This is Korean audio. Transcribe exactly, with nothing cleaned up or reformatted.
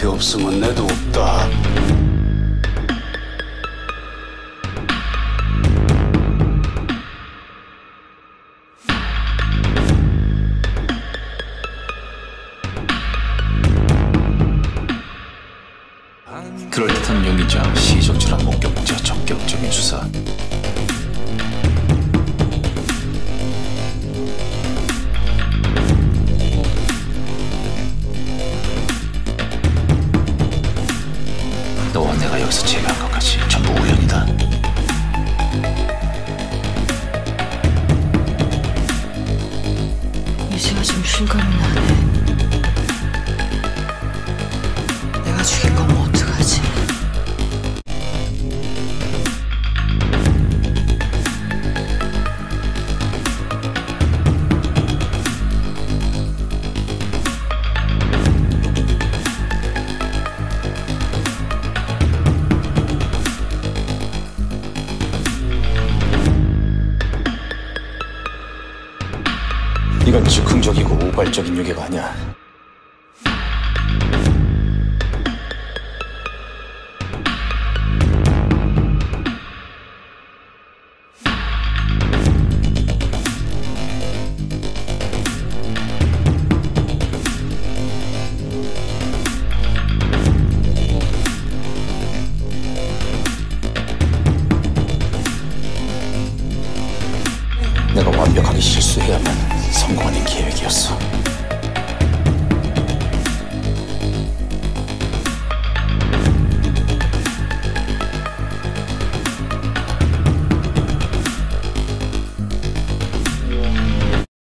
너한테 없으면 내도 없다. 그럴듯한 용의자, 시적절한 목격자, 적격적인 수사. 너와 내가 여기서 제외한 것까지 전부 우연이다. 이제가 좀 실감이 나네. 내가 죽인 거면 어떡하지? 이건 즉흥적이고 우발적인 유괴가 아니야.